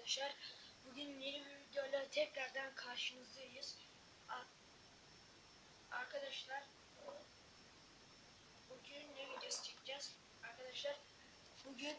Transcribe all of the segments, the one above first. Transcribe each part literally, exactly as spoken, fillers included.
arkadaşlar. Bugün yeni bir videoyla tekrardan karşınızdayız. Arkadaşlar bugün ne videosu çekeceğiz? Arkadaşlar bugün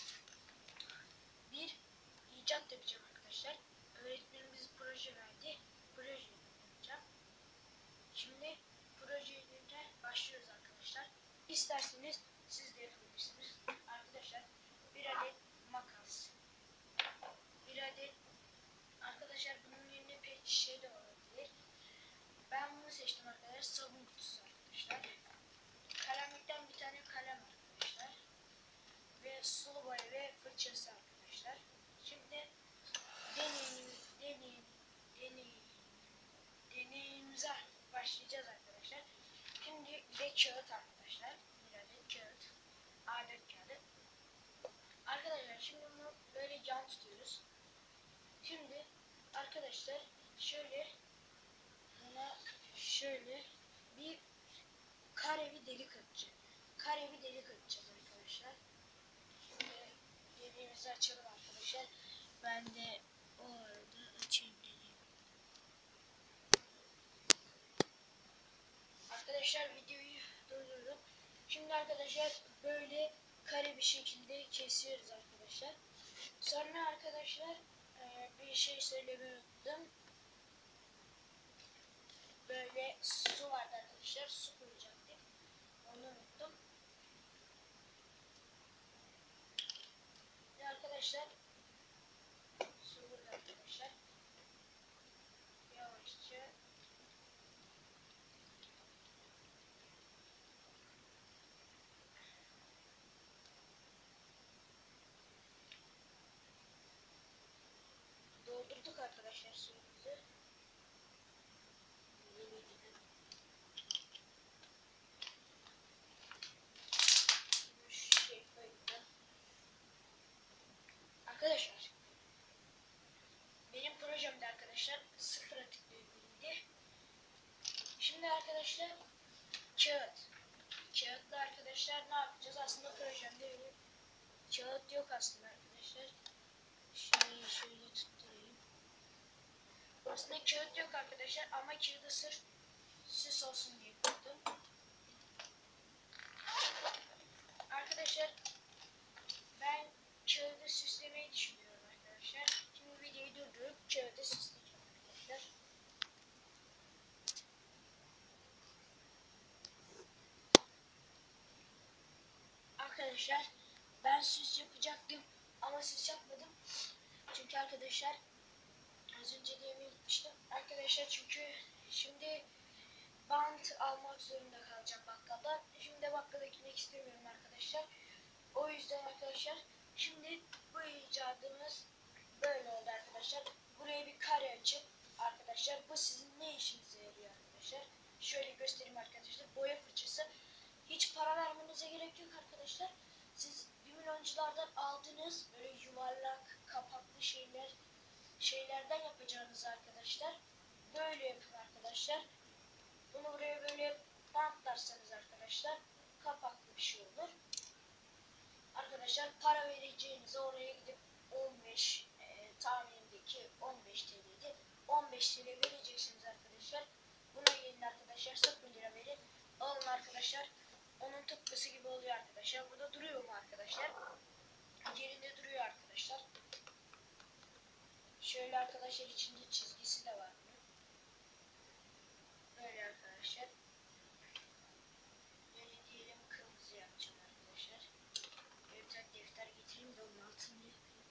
bir icat yapacağım arkadaşlar. Öğretmenimiz proje verdi. Proje yapacağım. Şimdi projelerine başlıyoruz arkadaşlar. İsterseniz siz de yapabilirsiniz. Arkadaşlar bir adet makas. Bir adet arkadaşlar bunun yerine pek şey de olabilir. Ben bunu seçtim arkadaşlar. Sabun kutusu arkadaşlar. Kalemlikten bir tane kalem arkadaşlar. Ve sulu boya ve fırçası arkadaşlar. Şimdi deneyim, deneyim, deneyim, deneyimize başlayacağız arkadaşlar. Şimdi bir de kağıt arkadaşlar. Bir adet kağıt. A dört kağıdı. Arkadaşlar şimdi bunu böyle yan tutuyoruz. Şimdi arkadaşlar şöyle buna şöyle bir kare bir delik atacağız. Kare bir delik atacağız arkadaşlar. Şimdi deliğimizi açalım arkadaşlar. Ben de o arada açayım deliğimi. Arkadaşlar videoyu durdurdum. Şimdi arkadaşlar böyle kare bir şekilde kesiyoruz arkadaşlar. Sonra arkadaşlar bir şey söylemeyi unuttum. Böyle su vardı arkadaşlar. Su koyacaktık. Onu unuttum. Ve arkadaşlar su burada arkadaşlar. Yavaşça doldurduk arkadaşlar suyumuzu. Arkadaşlar benim projemde arkadaşlar sıfır atıklı ilgiliydi. Şimdi arkadaşlar kağıt. Kağıtla arkadaşlar ne yapacağız? Aslında projemde öyle kağıt yok aslında arkadaşlar. Şöyle şöyle tutturayım. Aslında kağıt yok arkadaşlar ama kağıdı sırf süs olsun diye koydum. Arkadaşlar ben kağıdı süslemeyi düşünüyorum arkadaşlar. Şimdi videoyu durdurup kağıdı süsleyeceğim arkadaşlar. Arkadaşlar ben süs yapacaktım ama süs yapmadım. Çünkü arkadaşlar az önce de yemeğe gitmiştim. Arkadaşlar çünkü şimdi bant almak zorunda kalacağım bakkaldan. Şimdi bakkala gitmek istemiyorum arkadaşlar. O yüzden arkadaşlar şimdi bu icadımız böyle oldu arkadaşlar. Buraya bir kare açıp arkadaşlar bu sizin ne işinize yarıyor arkadaşlar. Şöyle göstereyim arkadaşlar. Boya fırçası. Hiç para vermenize gerek yok arkadaşlar. Siz bir milyonculardan aldığınız böyle yuvarlak kapaklı şeyler şeylerden yapacağınız arkadaşlar. Böyle yapın arkadaşlar. Bunu buraya böyle bantlarsanız arkadaşlar kapaklı bir şey olur. Arkadaşlar para vereceğinize oraya gidip on beş e, tahminimdeki on beş T L'ydi. on beş T L vereceksiniz arkadaşlar. Buna gelin arkadaşlar sıfır lira verin. Alın arkadaşlar. Onun tıpkısı gibi oluyor arkadaşlar. Burada duruyor mu arkadaşlar? Yerinde duruyor arkadaşlar. Şöyle arkadaşlar içinde çizgisi de var. Böyle arkadaşlar. Böyle diyelim kırmızı yapacağım arkadaşlar. Bir tane defter getireyim de onun altını yapayım.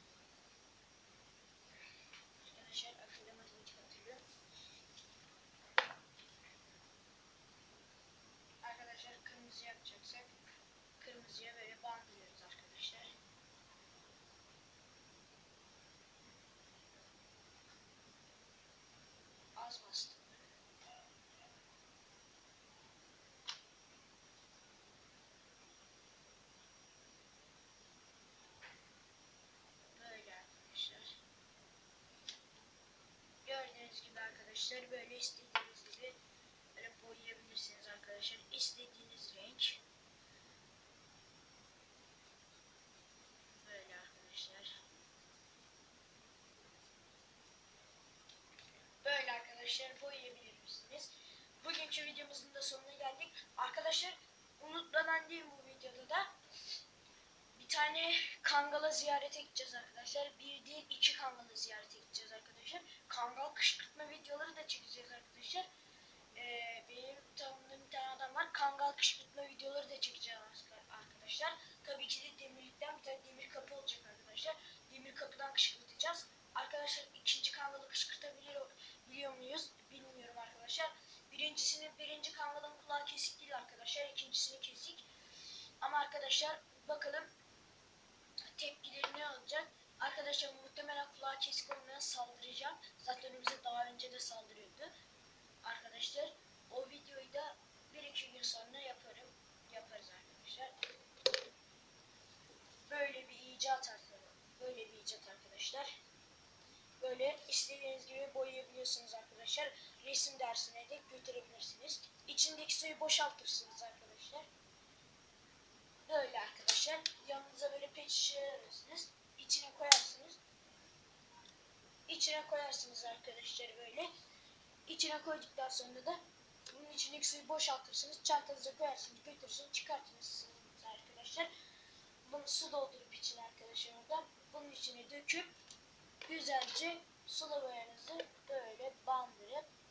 Arkadaşlar akıllı matematik hatırlıyor. Arkadaşlar kırmızı yapacaksak kırmızıya böyle bandlıyoruz arkadaşlar. Az bastım. Böyle arkadaşlar. Gördüğünüz gibi arkadaşlar böyle istediğiniz gibi böyle boyayabilirsiniz arkadaşlar. İstediğiniz renk. Böyle arkadaşlar. bugünkü videomuzun da sonuna geldik. Arkadaşlar unutmadan değil bu videoda da bir tane Kangal'a ziyarete gideceğiz arkadaşlar. Bir değil iki Kangal'a ziyarete gideceğiz arkadaşlar. Kangal kışkırtma videoları da çekeceğiz arkadaşlar. Ee, benim tanıdığım bir tane adam var. Kangal kışkırtma videoları da çekeceğiz arkadaşlar. Tabii ki de demirlikten bir tane demir kapı olacak arkadaşlar. Demir kapıdan kışkırtacağız. Arkadaşlar ikinci Kangal'ı kışkırtabiliyor biliyor muyuz? Bilmiyorum arkadaşlar. Birincisini birinci Kangal'ın kulağı kesik değil arkadaşlar. İkincisini kesik. Ama arkadaşlar bakalım tepkileri ne olacak? Arkadaşlar muhtemelen kulağı kesik olmayan saldıracağım. Zaten bize daha önce de saldırıyordu. Arkadaşlar o videoyu da bir iki gün sonra yaparım. Yaparız arkadaşlar. Böyle bir icat arkadaşlar. Böyle bir icat arkadaşlar. Böyle istediğiniz gibi boyayabiliyorsunuz arkadaşlar. Resim dersine de götürebilirsiniz. İçindeki suyu boşaltırsınız arkadaşlar. Böyle arkadaşlar. Yanınıza böyle pet şişe alırsınız. İçine koyarsınız. İçine koyarsınız arkadaşlar böyle. İçine koyduktan sonra da bunun içindeki suyu boşaltırsınız. Çantanıza koyarsınız. Götürürsünüz. Çıkartırsınız arkadaşlar. Bunu su doldurup içine arkadaşlar oradan. Bunun içine döküp güzelce sulu boyanızı böyle bandırıp